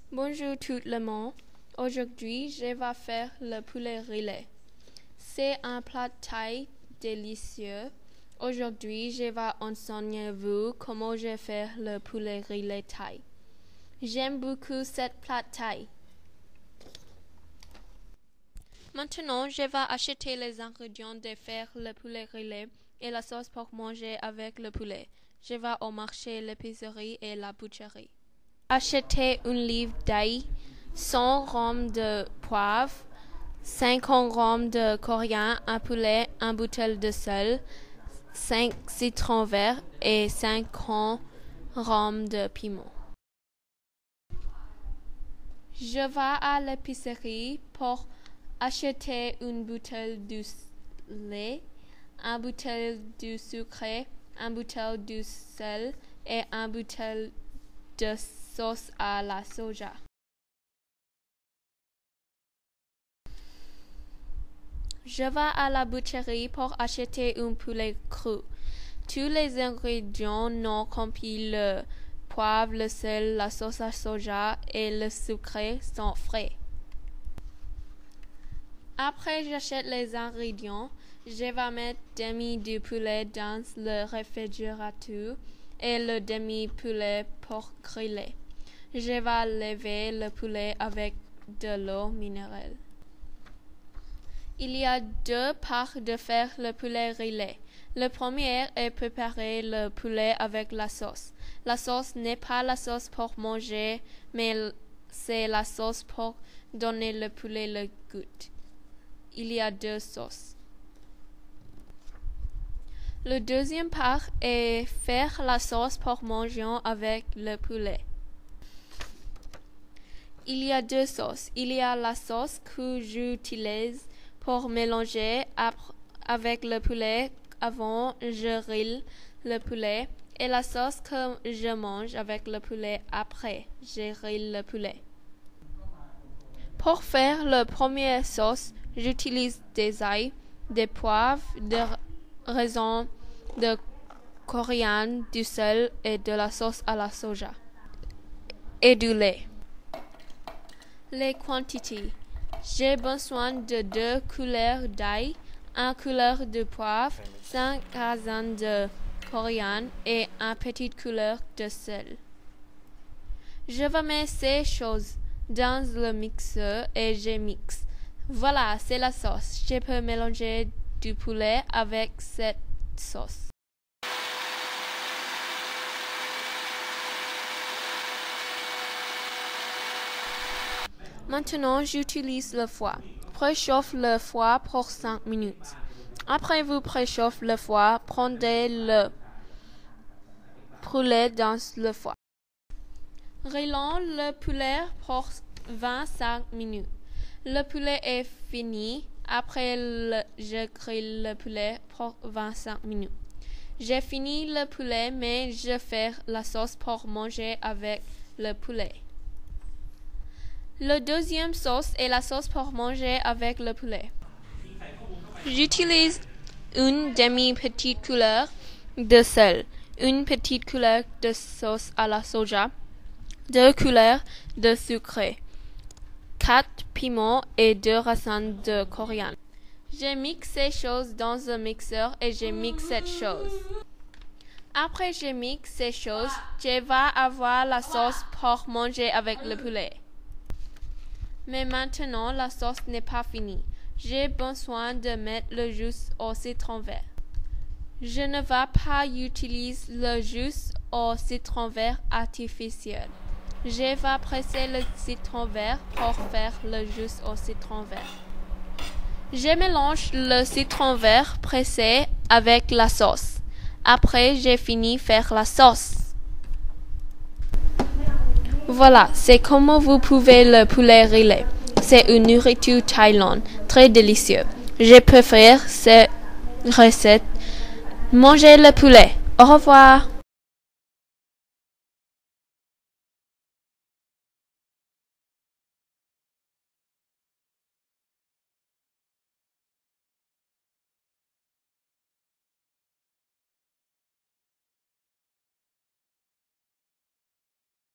Bonjour tout le monde. Aujourd'hui, je vais faire le poulet rillé. C'est un plat thaï délicieux. Aujourd'hui, je vais enseigner vous comment je fais le poulet rillé thaï. J'aime beaucoup cette plat thaï. Maintenant, je vais acheter les ingrédients de faire le poulet rillé et la sauce pour manger avec le poulet. Je vais au marché, l'épicerie et la boucherie. Achetez une livre d'ail, 100 g de poivre, 50 g de coriandre, un poulet, une bouteille de sel, 5 citrons verts et 50 g de piment. Je vais à l'épicerie pour acheter une bouteille de lait, une bouteille de sucre, une bouteille de sel et une bouteille de sauce à la soja. Je vais à la boucherie pour acheter un poulet cru. Tous les ingrédients non compris, le poivre, le sel, la sauce à soja et le sucre sont frais. Après j'achète les ingrédients, je vais mettre demi du poulet dans le réfrigérateur et le demi-poulet pour griller. Je vais laver le poulet avec de l'eau minérale. Il y a deux parts de faire le poulet rillé. Le premier est préparer le poulet avec la sauce. La sauce n'est pas la sauce pour manger, mais c'est la sauce pour donner le poulet le goût. Il y a deux sauces. Le deuxième part est faire la sauce pour manger avec le poulet. Il y a deux sauces. Il y a la sauce que j'utilise pour mélanger avec le poulet avant je grille le poulet et la sauce que je mange avec le poulet après je grille le poulet. Pour faire la première sauce, j'utilise des ail, des poivres, des raisins, de coriandre, du sel et de la sauce à la soja et du lait. Les quantités. J'ai besoin de 2 cuillères d'ail, 1 cuillère de poivre, 5 raisins de coriandre et 1 petite cuillère de sel. Je vais mettre ces choses dans le mixeur et je mixe. Voilà, c'est la sauce. Je peux mélanger du poulet avec cette sauce. Maintenant, j'utilise le foie. Préchauffe le foie pour 5 minutes. Après vous préchauffe le foie, prenez le poulet dans le foie. Grillons le poulet pour 25 minutes. Le poulet est fini. Après, je grille le poulet pour 25 minutes. J'ai fini le poulet, mais je fais la sauce pour manger avec le poulet. La deuxième sauce est la sauce pour manger avec le poulet. J'utilise une demi-petite cuillère de sel, une petite cuillère de sauce à la soja, 2 cuillères de sucre, 4 piments et 2 raisins de coriandre. Je mixe ces choses dans un mixeur et je mixe cette chose. Après je mixe ces choses, je vais avoir la sauce pour manger avec le poulet. Mais maintenant, la sauce n'est pas finie. J'ai besoin de mettre le jus au citron vert. Je ne vais pas utiliser le jus au citron vert artificiel. Je vais presser le citron vert pour faire le jus au citron vert. Je mélange le citron vert pressé avec la sauce. Après, j'ai fini de faire la sauce. Voilà, c'est comment vous pouvez le poulet rillé. C'est une nourriture thaïlandaise très délicieuse. Je préfère cette recette. Mangez le poulet. Au revoir.